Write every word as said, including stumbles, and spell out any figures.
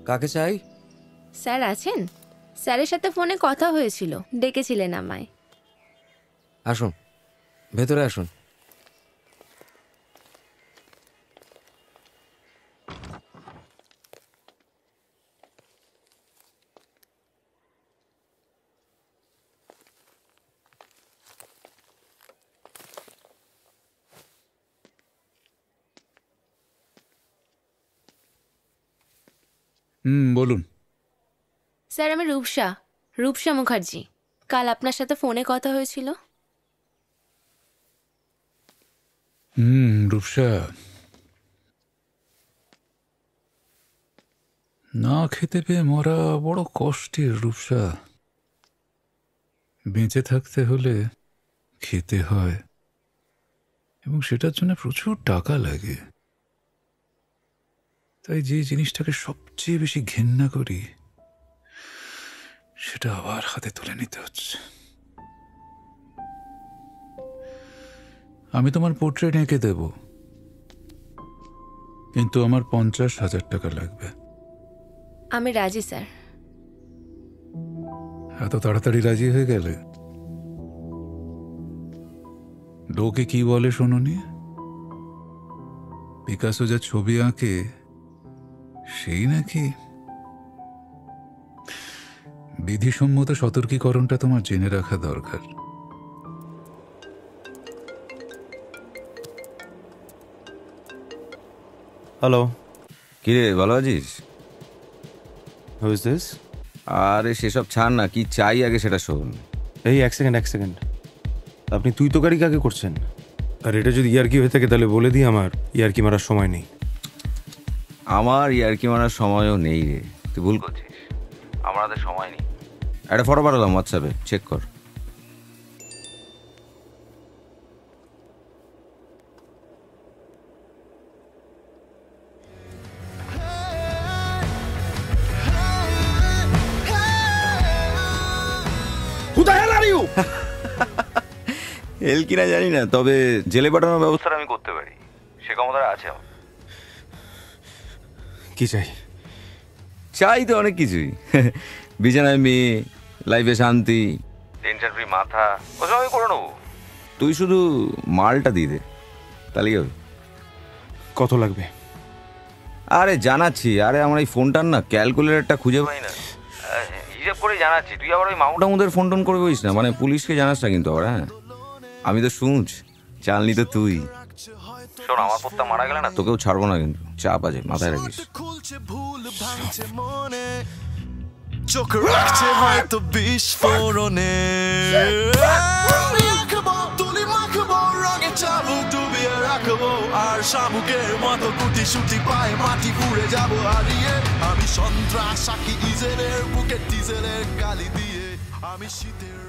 কাকে চাই? স্যার আছেন? স্যারের সাথে ফোনে কথা হয়েছিল, ডেকেছিলেন আমায়। আসুন, ভেতরে আসুন। হুম, বলুন। স্যার আমি রূপসা, রূপসা মুখার্জি। কাল আপনার সাথে ফোনে কথা হয়েছিল। হুম, রূপসা, না খেতে পেয়ে মরা বড় কষ্টের। রূপসা, বেঁচে থাকতে হলে খেতে হয়, এবং সেটার জন্য প্রচুর টাকা লাগে। তাই যে জিনিসটাকে সবচেয়ে বেশি ঘেন্না করি সেটা আবার হাতে তুলে নিতে হচ্ছে। আমি তোমার পোর্ট্রেট এঁকে দেব, কিন্তু আমার পঞ্চাশ হাজার টাকা লাগবে। আমি রাজি স্যার। এত তাড়াতাড়ি রাজি হয়ে গেলে? লোকে কি বলে শোনোনি? পিকাসো যা ছবি আঁকে সেই নাকি? বিধিসম্মত সতর্কীকরণটা তোমার জেনে রাখা দরকার। হ্যালো, কিরে ভালো আছিস? Who is this? আরে সেসব ছাড় না, কি চাই আগে সেটা শোন। এই এক সেকেন্ড এক সেকেন্ড আপনি তুই তোকারি কাকে করছেন? আর এটা যদি ইয়ার্কি হয়ে থাকে তাহলে বলে দিই, আমার ইয়ার্কি মারার সময় নেই। আমার ইয়ার্কি মারার সময়ও নেই রে, তুই ভুল করছিস। আমার হাতে সময় নেই। একটা ফটো পাঠালাম হোয়াটসঅ্যাপে, চেক কর। হেল কিনা জানি না, তবে জেলে পাঠানোর ব্যবস্থাটা আমি করতে পারি, সে ক্ষমতা আছে আমার। কি চাই? চাই তো অনেক কিছুই। বিছানায় মেয়ে, লাইফে শান্তি, টেনশন ফ্রি মাথা, ওসব আমি করে নেবো। তুই শুধু মালটা দিয়ে দে, তাহলেই হবে। কত লাগবে? আরে জানাচ্ছি, আরে আমার এই ফোনটার না ক্যালকুলেটরটা খুঁজে পাই না, হিসাব করে জানাচ্ছি। তুই আবার ওই মাউন্টামুদের ফোন টোন করে বলিস না, মানে পুলিশকে জানাস না কিন্তু আবার। হ্যাঁ, আমি তো শুনছ, চালনি তো তুই। শোন, আমার পত্তা মারা গেলে না তোকেও ছাড়বো না কিন্তু, চাপ আছে, মাথায় রাখিস। চোখ রাখছে হয়তো বিস্ফোরণে, তুলি মাখবো রঙে চাবুক ডুবিয়ে রাখবো, আর শামুকের মতো কুটি সুটি পায়ে মাটি পুড়ে যাবো হারিয়ে। আমি সন্ত্রাস সাকি ইজেলের বুকে ডিজেলের গালি দিয়ে, আমি শীতের